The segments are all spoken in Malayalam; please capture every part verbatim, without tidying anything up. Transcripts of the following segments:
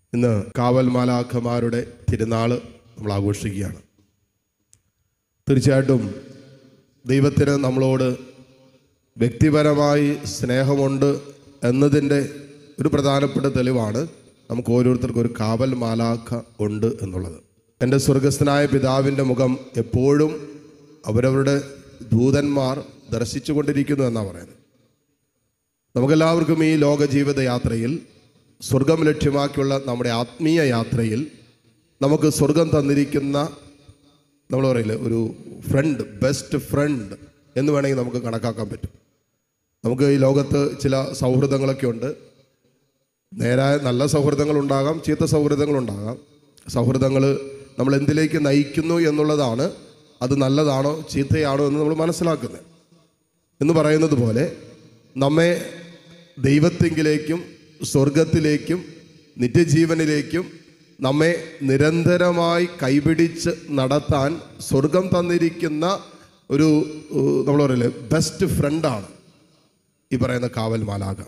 ഇന്ന് കാവൽ മാലാഖമാരുടെ തിരുനാൾ നമ്മൾ ആഘോഷിക്കുകയാണ്. തീർച്ചയായിട്ടും ദൈവത്തിന് നമ്മളോട് വ്യക്തിപരമായി സ്നേഹമുണ്ട് എന്നതിൻ്റെ ഒരു പ്രധാനപ്പെട്ട തെളിവാണ് നമുക്ക് ഓരോരുത്തർക്കും ഒരു കാവൽ മാലാഖ ഉണ്ട് എന്നുള്ളത്. എൻ്റെ സ്വർഗസ്ഥനായ പിതാവിൻ്റെ മുഖം എപ്പോഴും അവരവരുടെ ദൂതന്മാർ ദർശിച്ചു കൊണ്ടിരിക്കുന്നു എന്നാണ് പറയുന്നത്. നമുക്കെല്ലാവർക്കും ഈ ലോക ജീവിത യാത്രയിൽ, സ്വർഗം ലക്ഷ്യമാക്കിയുള്ള നമ്മുടെ ആത്മീയ യാത്രയിൽ നമുക്ക് സ്വർഗം തന്നിരിക്കുന്ന, നമ്മൾ പറയില്ലേ, ഒരു ഫ്രണ്ട്, ബെസ്റ്റ് ഫ്രണ്ട് എന്ന് വേണമെങ്കിൽ നമുക്ക് കണക്കാക്കാൻ പറ്റും. നമുക്ക് ഈ ലോകത്ത് ചില സൗഹൃദങ്ങളൊക്കെ ഉണ്ട്. നേരായ നല്ല സൗഹൃദങ്ങളുണ്ടാകാം, ചീത്ത സൗഹൃദങ്ങളുണ്ടാകാം. സൗഹൃദങ്ങൾ നമ്മൾ എന്തിലേക്ക് നയിക്കുന്നു എന്നുള്ളതാണ് അത് നല്ലതാണോ ചീത്തയാണോ എന്ന് നമ്മൾ മനസ്സിലാക്കുന്നത്. എന്ന് പറയുന്നത് പോലെ നമ്മെ ദൈവത്തിങ്കിലേക്കും സ്വർഗത്തിലേക്കും നിത്യജീവനിലേക്കും നമ്മെ നിരന്തരമായി കൈപിടിച്ച് നടത്താൻ സ്വർഗം തന്നിരിക്കുന്ന ഒരു, നമ്മൾ പറയില്ലേ, ബെസ്റ്റ് ഫ്രണ്ടാണ് ഈ പറയുന്ന കാവൽ മാലാഖ.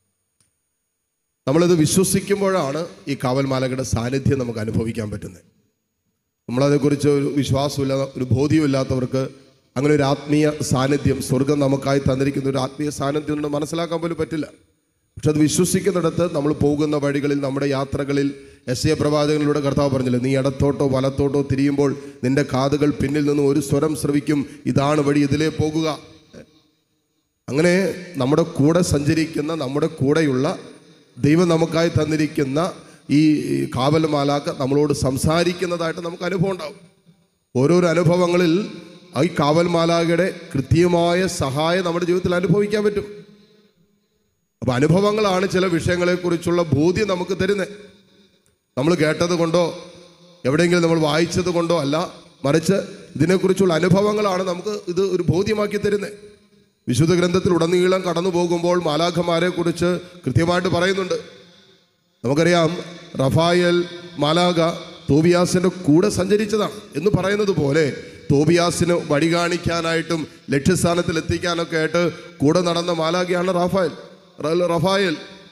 നമ്മളിത് വിശ്വസിക്കുമ്പോഴാണ് ഈ കാവൽ മാലാഖയുടെ സാന്നിധ്യം നമുക്ക് അനുഭവിക്കാൻ പറ്റുന്നത്. നമ്മളതേക്കുറിച്ച് ഒരു വിശ്വാസമില്ല, ഒരു ബോധ്യമില്ലാത്തവർക്ക് അങ്ങനെ ഒരു ആത്മീയ സാന്നിധ്യം, സ്വർഗം നമുക്കായി തന്നിരിക്കുന്ന ഒരു ആത്മീയ സാന്നിധ്യം കൊണ്ട് മനസ്സിലാക്കാൻ പോലും പറ്റില്ല. പക്ഷെ അത് വിശ്വസിക്കുന്നിടത്ത് നമ്മൾ പോകുന്ന വഴികളിൽ, നമ്മുടെ യാത്രകളിൽ, യെശയ്യാ പ്രവാചകനിലൂടെ കർത്താവ് പറഞ്ഞില്ലേ, നീ ഇടത്തോട്ടോ വലത്തോട്ടോ തിരിയുമ്പോൾ നിന്റെ കാതുകൾ പിന്നിൽ നിന്ന് ഒരു സ്വരം ശ്രവിക്കും, ഇതാണ് വഴി, ഇതിലേ പോകുക. അങ്ങനെ നമ്മുടെ കൂടെ സഞ്ചരിക്കുന്ന, നമ്മുടെ കൂടെയുള്ള ദൈവം നമുക്കായി തന്നിരിക്കുന്ന ഈ കാവൽ മാലാഖ നമ്മളോട് സംസാരിക്കുന്നതായിട്ട് നമുക്ക് അനുഭവം ഉണ്ടാകും. ഓരോരോ അനുഭവങ്ങളിൽ ഈ കാവൽ മാലാഖയുടെ കൃത്യമായ സഹായം നമ്മുടെ ജീവിതത്തിൽ അനുഭവിക്കാൻ പറ്റും. അപ്പം അനുഭവങ്ങളാണ് ചില വിഷയങ്ങളെക്കുറിച്ചുള്ള ബോധ്യം നമുക്ക് തരുന്നത്. നമ്മൾ കേട്ടത് കൊണ്ടോ എവിടെയെങ്കിലും നമ്മൾ വായിച്ചത് കൊണ്ടോ അല്ല, മറിച്ച് ഇതിനെക്കുറിച്ചുള്ള അനുഭവങ്ങളാണ് നമുക്ക് ഇത് ഒരു ബോധ്യമാക്കി തരുന്നത്. വിശുദ്ധ ഗ്രന്ഥത്തിൽ ഉടനീളം കടന്നു പോകുമ്പോൾ മാലാഖമാരെ കുറിച്ച് കൃത്യമായിട്ട് പറയുന്നുണ്ട്. നമുക്കറിയാം, റഫായേൽ മാലാഖ തോബിയാസിൻ്റെ കൂടെ സഞ്ചരിച്ചതാണ് എന്ന് പറയുന്നത് പോലെ തോബിയാസിന് വഴി കാണിക്കാനായിട്ടും ലക്ഷ്യസ്ഥാനത്തിൽ എത്തിക്കാനൊക്കെ ആയിട്ട് കൂടെ നടന്ന മാലാഖയാണ് റഫായേൽ റഫായേൽ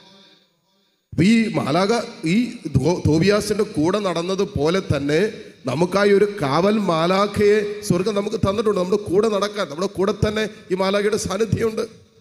ഈ മാലാഖ ഈ തോബിയാസിൻ്റെ കൂടെ നടന്നത് പോലെ തന്നെ നമുക്കായി ഒരു കാവൽ മാലാഖയെ സ്വർഗം നമുക്ക് തന്നിട്ടുണ്ട്. നമ്മുടെ കൂടെ നടക്കാൻ, നമ്മുടെ കൂടെ തന്നെ ഈ മാലാഖയുടെ സാന്നിധ്യമുണ്ട്.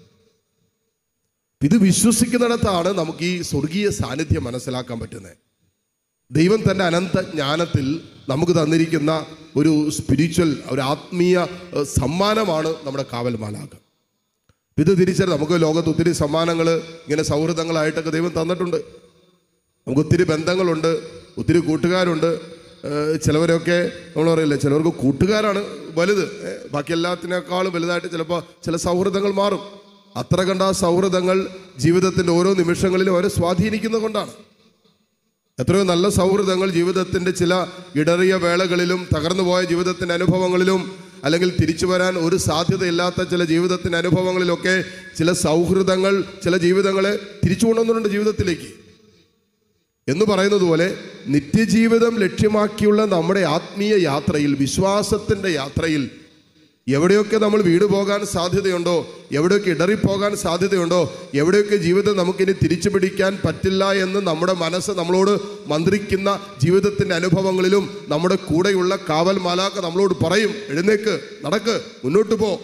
ഇത് വിശ്വസിക്കുന്നിടത്താണ് നമുക്ക് ഈ സ്വർഗീയ സാന്നിധ്യം മനസ്സിലാക്കാൻ പറ്റുന്നത്. ദൈവം തൻ്റെ അനന്ത ജ്ഞാനത്തിൽ നമുക്ക് തന്നിരിക്കുന്ന ഒരു സ്പിരിച്വൽ, ഒരു ആത്മീയ സമ്മാനമാണ് നമ്മുടെ കാവൽ മാലാഖ. ഇത് തിരിച്ചറിയാം. നമുക്ക് ലോകത്ത് ഒത്തിരി സമ്മാനങ്ങൾ ഇങ്ങനെ സൗഹൃദങ്ങളായിട്ടൊക്കെ ദൈവം തന്നിട്ടുണ്ട്. നമുക്ക് ഒത്തിരി ബന്ധങ്ങളുണ്ട്, ഒത്തിരി കൂട്ടുകാരുണ്ട്. ചിലവരൊക്കെ നമ്മൾ പറയില്ലേ, ചിലവർക്ക് കൂട്ടുകാരാണ് വലുത്, ബാക്കി എല്ലാത്തിനേക്കാളും വലുതായിട്ട് ചിലപ്പോൾ ചില സൗഹൃദങ്ങൾ മാറും. അത്ര കണ്ട ആ സൗഹൃദങ്ങൾ ജീവിതത്തിൻ്റെ ഓരോ നിമിഷങ്ങളിലും അവരെ സ്വാധീനിക്കുന്നത് കൊണ്ടാണ്. എത്രയോ നല്ല സൗഹൃദങ്ങൾ ജീവിതത്തിൻ്റെ ചില ഇടറിയ വേളകളിലും, തകർന്നുപോയ ജീവിതത്തിൻ്റെ അനുഭവങ്ങളിലും, അല്ലെങ്കിൽ തിരിച്ചു വരാൻ ഒരു സാധ്യതയില്ലാത്ത ചില ജീവിതത്തിൻ്റെ അനുഭവങ്ങളിലൊക്കെ ചില സൗഹൃദങ്ങൾ ചില ജീവിതങ്ങളെ തിരിച്ചു കൊണ്ടുവന്നിട്ടുണ്ട് ജീവിതത്തിലേക്ക്. എന്ന് പറയുന്നത് പോലെ നിത്യജീവിതം ലക്ഷ്യമാക്കിയുള്ള നമ്മുടെ ആത്മീയ യാത്രയിൽ, വിശ്വാസത്തിൻ്റെ യാത്രയിൽ എവിടെയൊക്കെ നമ്മൾ വീട് പോകാൻ സാധ്യതയുണ്ടോ, എവിടെയൊക്കെ ഇടറിപ്പോകാൻ സാധ്യതയുണ്ടോ, എവിടെയൊക്കെ ജീവിതം നമുക്കിനി തിരിച്ചു പിടിക്കാൻ പറ്റില്ല എന്ന് നമ്മുടെ മനസ്സ് നമ്മളോട് മന്ത്രിക്കുന്ന ജീവിതത്തിൻ്റെ അനുഭവങ്ങളിലും നമ്മുടെ കൂടെയുള്ള കാവൽ മാലാഖ നമ്മളോട് പറയും, എഴുന്നേക്ക്, നടക്ക്, മുന്നോട്ട് പോ.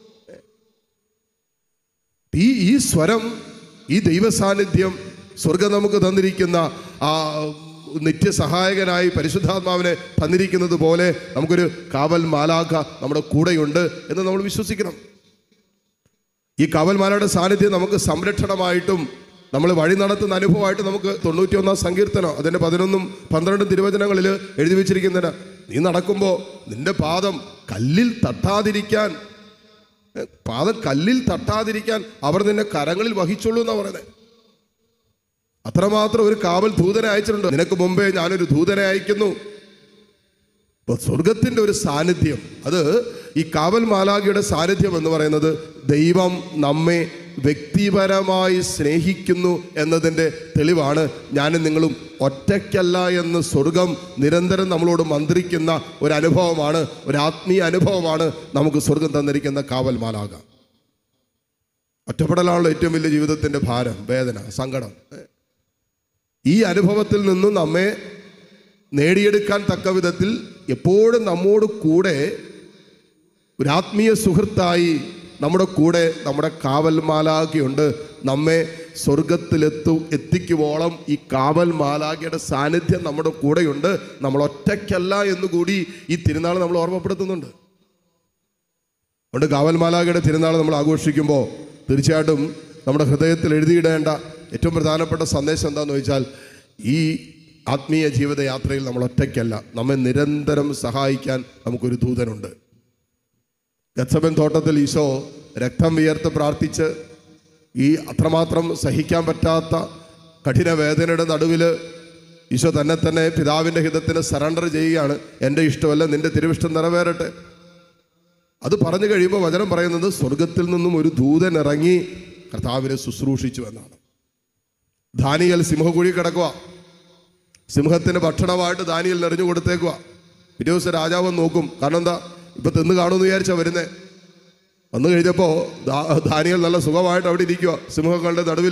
ഈ ഈ സ്വരം, ഈ ദൈവ സാന്നിധ്യം, സ്വർഗം നമുക്ക് തന്നിരിക്കുന്ന ആ നിത്യസഹായകനായി പരിശുദ്ധാത്മാവിനെ തന്നിരിക്കുന്നത് പോലെ നമുക്കൊരു കാവൽ മാലാഖ നമ്മുടെ കൂടെയുണ്ട് എന്ന് നമ്മൾ വിശ്വസിക്കണം. ഈ കാവൽ മാലാഖയുടെ സാന്നിധ്യം നമുക്ക് സംരക്ഷണമായിട്ടും നമ്മൾ വഴി നടത്തുന്ന അനുഭവമായിട്ട് നമുക്ക് തൊണ്ണൂറ്റി ഒന്നാം സങ്കീർത്തനം അതിൻ്റെ പതിനൊന്നും പന്ത്രണ്ടും തിരുവചനങ്ങളിൽ എഴുതി വെച്ചിരിക്കുന്നതിന്, നീ നടക്കുമ്പോൾ നിന്റെ പാദം കല്ലിൽ തട്ടാതിരിക്കാൻ, പാദം കല്ലിൽ തട്ടാതിരിക്കാൻ അവർ നിന്നെ കരങ്ങളിൽ വഹിച്ചോളൂ എന്നാണ് പറയുന്നത്. അത്രമാത്രം ഒരു കാവൽ ദൂതനെ അയച്ചിട്ടുണ്ട്. നിനക്ക് മുമ്പേ ഞാനൊരു ദൂതനെ അയക്കുന്നു. സ്വർഗത്തിൻ്റെ ഒരു സാന്നിധ്യം, അത് ഈ കാവൽ മാലാഖയുടെ സാന്നിധ്യം എന്ന് പറയുന്നത് ദൈവം നമ്മെ വ്യക്തിപരമായി സ്നേഹിക്കുന്നു എന്നതിൻ്റെ തെളിവാണ്. ഞാനും നിങ്ങളും ഒറ്റയ്ക്കല്ല എന്ന് സ്വർഗം നിരന്തരം നമ്മളോട് മന്ത്രിക്കുന്ന ഒരു അനുഭവമാണ്, ഒരു ആത്മീയ അനുഭവമാണ് നമുക്ക് സ്വർഗം തന്നിരിക്കുന്ന കാവൽ മാലാഖ. ഒറ്റപ്പെടലാണല്ലോ ഏറ്റവും വലിയ ജീവിതത്തിൻ്റെ ഭാരം, വേദന, സങ്കടം. ഈ അനുഭവത്തിൽ നിന്നും നമ്മെ നേടിയെടുക്കാൻ തക്ക വിധത്തിൽ എപ്പോഴും നമ്മോട് കൂടെ ഒരു ആത്മീയ സുഹൃത്തായി നമ്മുടെ കൂടെ നമ്മുടെ കാവൽ മാലാഖയുണ്ട്. നമ്മെ സ്വർഗത്തിലെത്തു എത്തിക്കുവോളം ഈ കാവൽ മാലാഖയുടെ സാന്നിധ്യം നമ്മുടെ കൂടെയുണ്ട്. നമ്മൾ ഒറ്റയ്ക്കല്ല എന്നുകൂടി ഈ തിരുനാൾ നമ്മൾ ഓർമ്മപ്പെടുത്തുന്നുണ്ട്. അതുകൊണ്ട് കാവൽ മാലാഖയുടെ തിരുനാൾ നമ്മൾ ആഘോഷിക്കുമ്പോൾ തീർച്ചയായിട്ടും നമ്മുടെ ഹൃദയത്തിൽ എഴുതിയിടേണ്ട ഏറ്റവും പ്രധാനപ്പെട്ട സന്ദേശം എന്താണെന്ന് ചോദിച്ചാൽ, ഈ ആത്മീയ ജീവിതയാത്രയിൽ നമ്മൾ ഒറ്റയ്ക്കല്ല. നമ്മെ നിരന്തരം സഹായിക്കാൻ നമുക്കൊരു ദൂതനുണ്ട്. ഗത്സമൻ തോട്ടത്തിൽ ഈശോ രക്തം വിയർത്ത് പ്രാർത്ഥിച്ച് ഈ അത്രമാത്രം സഹിക്കാൻ പറ്റാത്ത കഠിന വേദനയുടെ നടുവിൽ ഈശോ തന്നെ തന്നെ പിതാവിൻ്റെ ഹിതത്തിന് സറണ്ടർ ചെയ്യുകയാണ്. എൻ്റെ ഇഷ്ടമല്ല, നിൻ്റെ തിരുവിഷ്ടം നിറവേറട്ടെ. അത് പറഞ്ഞു കഴിയുമ്പോൾ വചനം പറയുന്നത് സ്വർഗത്തിൽ നിന്നും ഒരു ദൂതൻ ഇറങ്ങി കർത്താവിനെ ശുശ്രൂഷിച്ചു എന്നാണ്. ദാനിയേൽ സിംഹക്കുഴി കിടക്കുക. സിംഹത്തിന് ഭക്ഷണമായിട്ട് ദാനിയേൽ എറിഞ്ഞു കൊടുത്തേക്കുക. പിറ്റേ ദിവസം രാജാവ് നോക്കും. കാരണം എന്താ, ഇപ്പം തിന്ന് കാണുമെന്ന് വിചാരിച്ചാ വരുന്നേ. വന്നു കഴിഞ്ഞപ്പോൾ ദാനിയേൽ നല്ല സുഖമായിട്ട് അവിടെ ഇരിക്കുക സിംഹങ്ങളുടെ നടുവിൽ.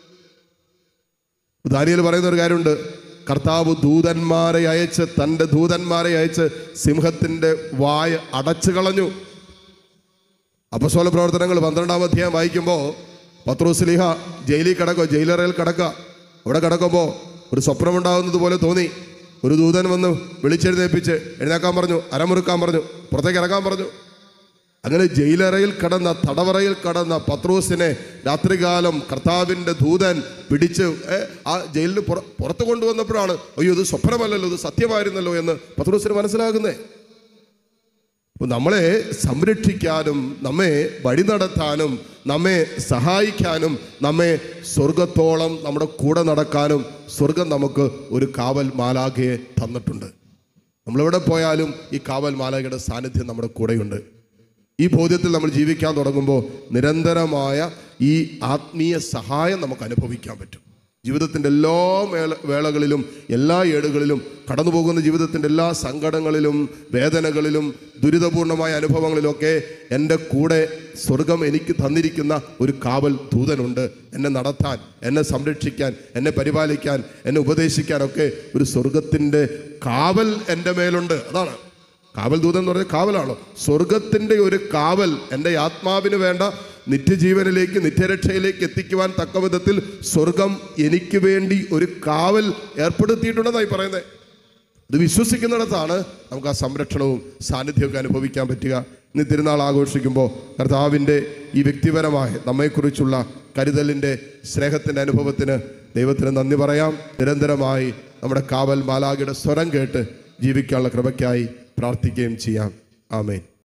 ദാനിയേൽ പറയുന്ന ഒരു കാര്യമുണ്ട്, കർത്താവ് ദൂതന്മാരെ അയച്ച് തൻ്റെ ദൂതന്മാരെ അയച്ച് സിംഹത്തിൻ്റെ വായ അടച്ചു കളഞ്ഞു. അപ്പസ്തോല പ്രവർത്തനങ്ങൾ പന്ത്രണ്ടാം അധ്യായം വായിക്കുമ്പോൾ പത്രോസ് ലീഹ ജയിലിൽ കിടക്കുക, ജയിലറയിൽ കിടക്കുക. അവിടെ കിടക്കുമ്പോൾ ഒരു സ്വപ്നമുണ്ടാകുന്നത് പോലെ തോന്നി. ഒരു ദൂതൻ വന്ന് വിളിച്ചെഴുന്നേൽപ്പിച്ച് എഴുന്നേക്കാൻ പറഞ്ഞു, അരമുറുക്കാൻ പറഞ്ഞു, പുറത്തേക്ക് ഇറങ്ങാൻ പറഞ്ഞു. അങ്ങനെ ജയിലറയിൽ കടന്ന തടവറയിൽ കടന്ന പത്രോസിനെ രാത്രികാലം കർത്താവിൻ്റെ ദൂതൻ പിടിച്ച് ആ ജയിലിന് പുറ പുറത്ത് കൊണ്ടുവന്നപ്പോഴാണ് അയ്യോ ഇത് സ്വപ്നമല്ലല്ലോ, ഇത് സത്യമായിരുന്നല്ലോ എന്ന് പത്രോസിന് മനസ്സിലാകുന്നേ. അപ്പോൾ നമ്മളെ സംരക്ഷിക്കാനും നമ്മെ വഴി നടത്താനും നമ്മെ സഹായിക്കാനും നമ്മെ സ്വർഗത്തോളം നമ്മുടെ കൂടെ നടക്കാനും സ്വർഗം നമുക്ക് ഒരു കാവൽ മാലാഖയെ തന്നിട്ടുണ്ട്. നമ്മളെവിടെ പോയാലും ഈ കാവൽ മാലാഖയുടെ സാന്നിധ്യം നമ്മുടെ കൂടെയുണ്ട്. ഈ ബോധ്യത്തിൽ നമ്മൾ ജീവിക്കാൻ തുടങ്ങുമ്പോൾ നിരന്തരമായ ഈ ആത്മീയ സഹായം നമുക്ക് അനുഭവിക്കാൻ പറ്റും. ജീവിതത്തിൻ്റെ എല്ലാ വേള വേളകളിലും എല്ലാ ഏടുകളിലും കടന്നു പോകുന്ന ജീവിതത്തിൻ്റെ എല്ലാ സങ്കടങ്ങളിലും വേദനകളിലും ദുരിതപൂർണമായ അനുഭവങ്ങളിലൊക്കെ എൻ്റെ കൂടെ സ്വർഗം എനിക്ക് തന്നിരിക്കുന്ന ഒരു കാവൽ ദൂതനുണ്ട്. എന്നെ നടത്താൻ, എന്നെ സംരക്ഷിക്കാൻ, എന്നെ പരിപാലിക്കാൻ, എന്നെ ഉപദേശിക്കാനൊക്കെ ഒരു സ്വർഗത്തിൻ്റെ കാവൽ എൻ്റെ മേലുണ്ട്. അതാണ് കാവൽ ദൂതൻ എന്ന് പറഞ്ഞാൽ കാവലാണോ? സ്വർഗത്തിൻ്റെ ഒരു കാവൽ എൻ്റെ ആത്മാവിന് വേണ്ട നിത്യജീവനിലേക്ക് നിത്യരക്ഷയിലേക്ക് എത്തിക്കുവാൻ തക്ക വിധത്തിൽ സ്വർഗം എനിക്ക് വേണ്ടി ഒരു കാവൽ ഏർപ്പെടുത്തിയിട്ടുണ്ടെന്നായി പറയുന്നത്. ഇത് വിശ്വസിക്കുന്നിടത്താണ് നമുക്ക് ആ സംരക്ഷണവും സാന്നിധ്യമൊക്കെ അനുഭവിക്കാൻ പറ്റുക. ഇന്ന് തിരുനാൾ ആഘോഷിക്കുമ്പോൾ കർത്താവിൻ്റെ ഈ വ്യക്തിപരമായ നമ്മെക്കുറിച്ചുള്ള കരുതലിൻ്റെ സ്നേഹത്തിൻ്റെ അനുഭവത്തിന് ദൈവത്തിന് നന്ദി പറയാം. നിരന്തരമായി നമ്മുടെ കാവൽ മാലാഖയുടെ സ്വരം കേട്ട് ജീവിക്കാനുള്ള കൃപയ്ക്കായി പ്രാർത്ഥിക്കുകയും ചെയ്യാം. ആമേൻ.